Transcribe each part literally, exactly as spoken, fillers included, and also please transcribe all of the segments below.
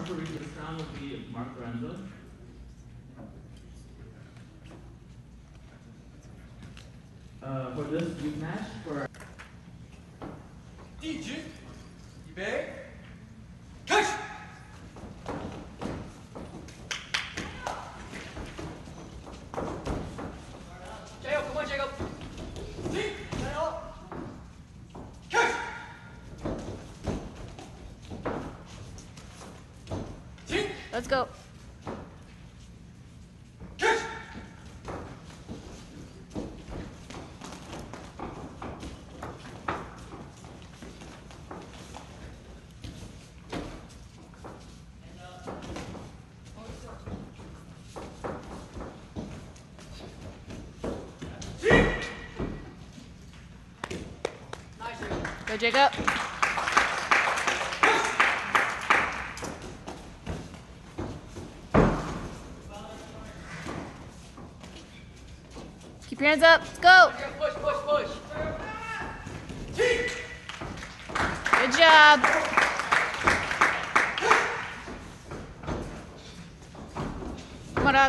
referee this round will be Mark Lorenzo. Uh, for this youth match, for 第一局，预备，开始！加油，快加油！停，加油！开始！停 Let's go. 开始！ Go, Jacob. Keep your hands up. Let's go. Push, push, push. Good job. Come on, dog.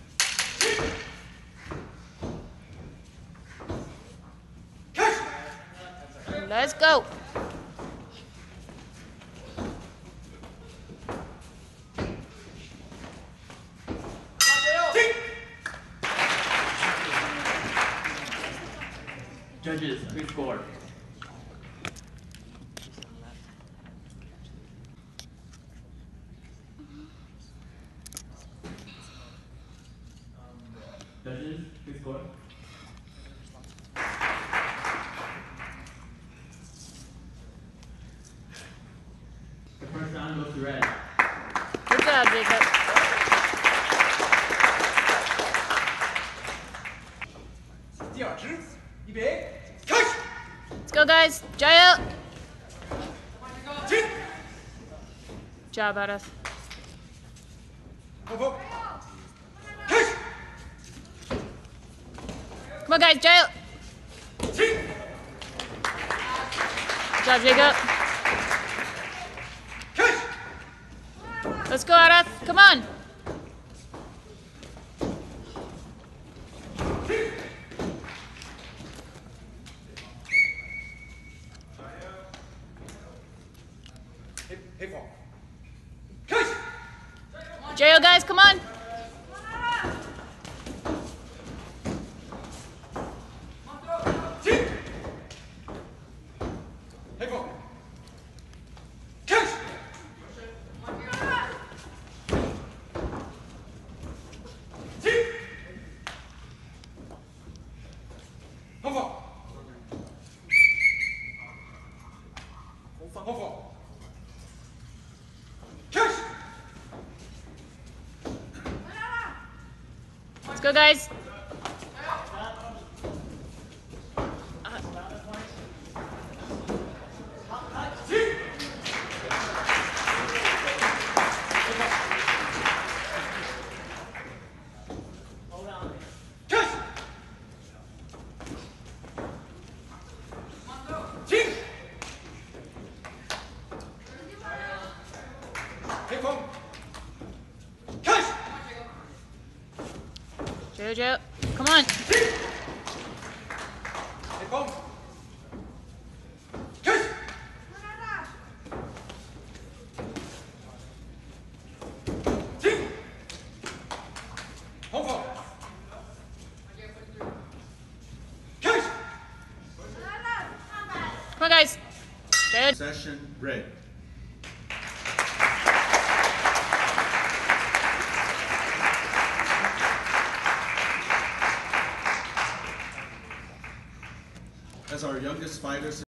Let's go. judges, please score. Judges, please score. The first round goes to red. Good job, Jacob. Let's go, guys. Jaya. Good job, Arif. Come on, guys. Jaya. Good job, Jacob. Let's go, Arif. Come on. Jail, guys, come on. Let's go, guys. Jojo, come on. Come on, guys. Good. Session red. As our youngest fighters